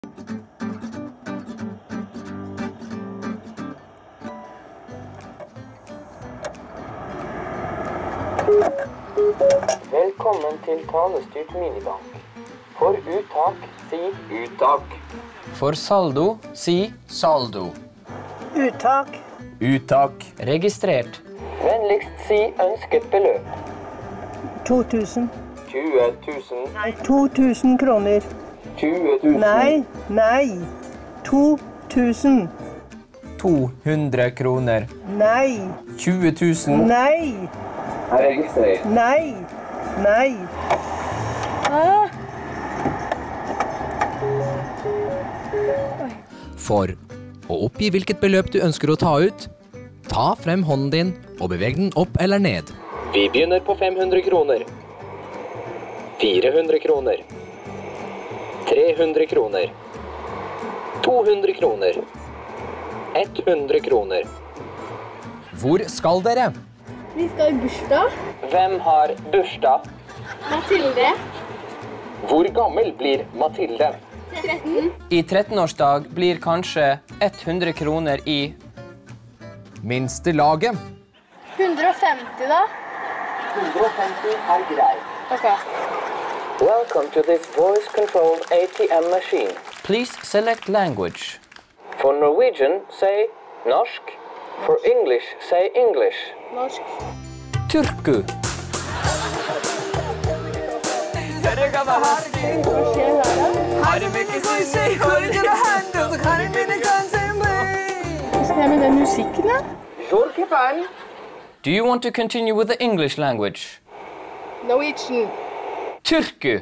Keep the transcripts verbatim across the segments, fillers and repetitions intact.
Velkommen til talestyrt minibank. For uttak, si uttak. For saldo, si saldo. Uttak. Uttak. registrert. Vennligst si ønsket beløp. to tusen. tjue tusen. Nei, to tusen kroner. tjue tusen. Nei, nei. to tusen. to hundre kroner. Nei, tjue tusen. nei, Registrert. nei, nei. For å oppgi hvilket beløp du ønsker å ta ut, ta frem hånden din og beveg den opp eller ned. Vi begynner på fem hundre kroner. fire hundre kroner. tre hundre kroner. to hundre kroner. hundre kroner. Hvor skal dere? Vi skal i bursdag. Hvem har bursdag? Mathilde. Hvor gammel blir Mathilde? tretten. I trettenårsdag blir kanskje hundre kroner i Minstelaget. hundre og femti da. hundre og femti er greit. Ok. Welcome to this voice-controlled A T M machine. Please select language. For Norwegian, say norsk. For English, say English. Norsk. Turku. Skal jeg med den musikken da? Jorkepan. Do you want to continue with the English language? Norwegian. Turku.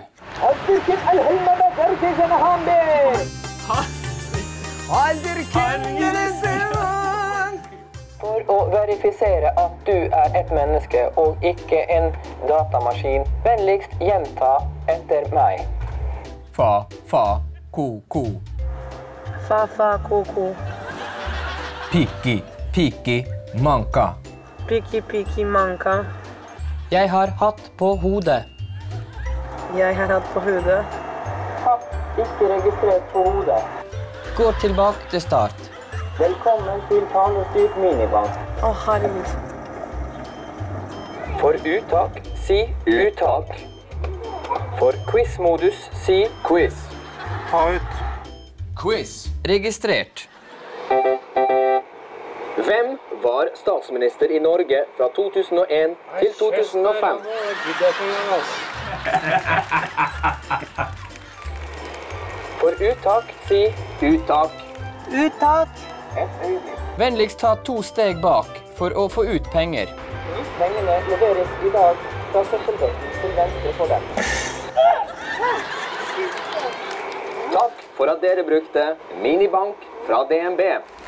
For å verifisere at du er et menneske og ikke en datamaskin, vennligst gjenta etter meg. Fa, fa, ko, ko. Fa, fa, ko, ko. Piki, piki, manka. Piki, piki, manka. Jeg har hatt på hodet. Jeg har hatt på hodet. Hatt, ikke registrert på hodet. Gå tilbake til start. Velkommen til talestyrt minibank. Å, herregud. For uttak, si uttak. For quiz-modus, si quiz. Quiz. Registrert. Hvem var statsminister i Norge fra to tusen og en til to tusen og fem? For uttak, si uttak. Uttak. Et øyeblikk. Vennligst ta to steg bak for å få ut penger. Pengene leveres i dag fra søppelbøtten til venstre for dem. Takk for at dere brukte minibank fra D N B.